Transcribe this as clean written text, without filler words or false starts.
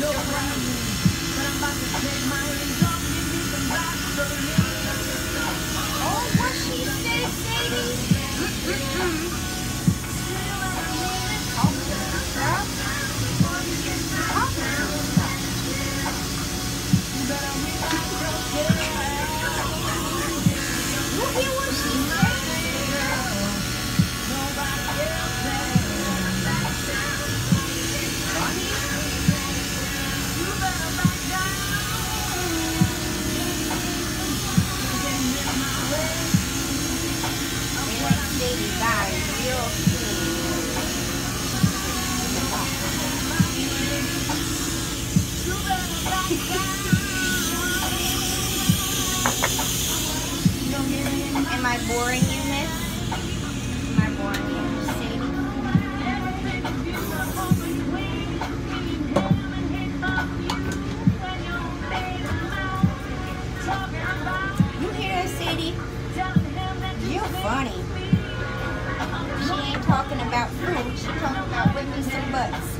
Oh, what she say, Sadie? You hear what she Sadie guys, real Am I boring you, miss? Am I boring you, Sadie? You hear that, Sadie? You're funny. She ain't talking about food. She's talking about whipping some butts.